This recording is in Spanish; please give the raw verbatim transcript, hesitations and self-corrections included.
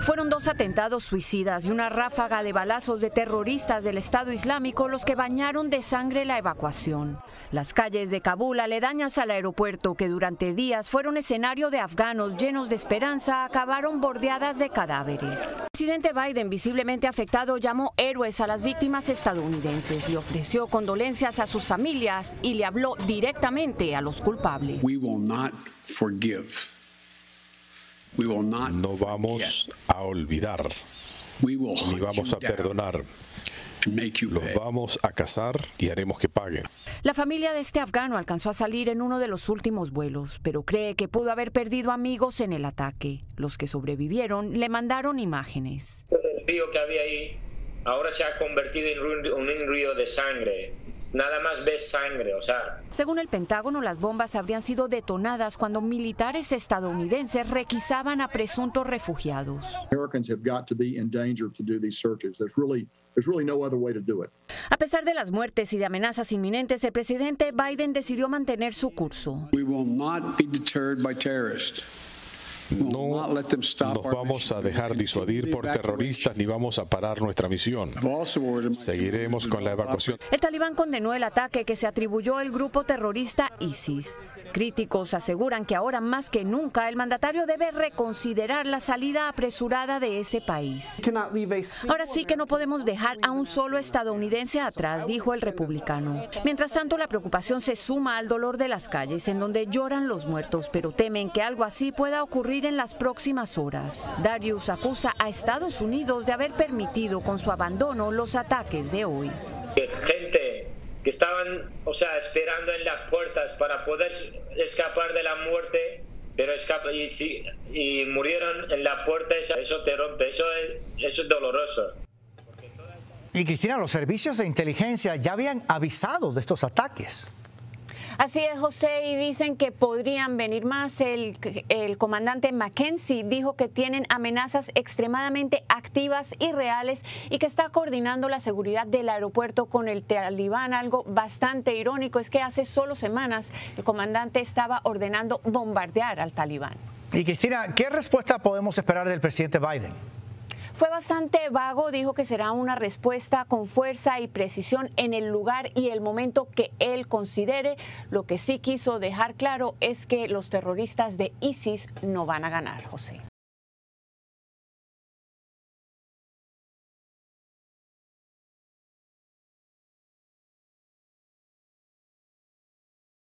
Fueron dos atentados suicidas y una ráfaga de balazos de terroristas del Estado Islámico los que bañaron de sangre la evacuación. Las calles de Kabul, aledañas al aeropuerto, que durante días fueron escenario de afganos llenos de esperanza, acabaron bordeadas de cadáveres. El presidente Biden, visiblemente afectado, llamó héroes a las víctimas estadounidenses, le ofreció condolencias a sus familias y le habló directamente a los culpables. We will not forgive. We will not No vamos a olvidar, We will ni hunt vamos you a perdonar. down and make you Los pay. vamos a cazar y haremos que paguen. La familia de este afgano alcanzó a salir en uno de los últimos vuelos, pero cree que pudo haber perdido amigos en el ataque. Los que sobrevivieron le mandaron imágenes. El río que había ahí ahora se ha convertido en un, un río de sangre. Nada más ves sangre, o sea. Según el Pentágono, las bombas habrían sido detonadas cuando militares estadounidenses requisaban a presuntos refugiados. Americans have got to be in danger to do these searches. There's really, there's really no other way to do it. A pesar de las muertes y de amenazas inminentes, el presidente Biden decidió mantener su curso. We will not be deterred by terrorists. No nos vamos a dejar disuadir por terroristas ni vamos a parar nuestra misión. Seguiremos con la evacuación. El talibán condenó el ataque que se atribuyó al grupo terrorista ISIS. Críticos aseguran que ahora más que nunca el mandatario debe reconsiderar la salida apresurada de ese país. Ahora sí que no podemos dejar a un solo estadounidense atrás, dijo el republicano. Mientras tanto, la preocupación se suma al dolor de las calles, en donde lloran los muertos, pero temen que algo así pueda ocurrir en las próximas horas. Darius acusa a Estados Unidos de haber permitido con su abandono los ataques de hoy. Gente que estaban, o sea, esperando en las puertas para poder escapar de la muerte, pero escapa y, sí, y murieron en la puerta. Eso te rompe, eso es, eso es doloroso. Y Cristina, los servicios de inteligencia ya habían avisado de estos ataques. Así es, José, y dicen que podrían venir más. El, el comandante McKenzie dijo que tienen amenazas extremadamente activas y reales y que está coordinando la seguridad del aeropuerto con el talibán. Algo bastante irónico es que hace solo semanas el comandante estaba ordenando bombardear al talibán. Y Cristina, ¿qué respuesta podemos esperar del presidente Biden? Fue bastante vago, dijo que será una respuesta con fuerza y precisión en el lugar y el momento que él considere. Lo que sí quiso dejar claro es que los terroristas de ISIS no van a ganar, José.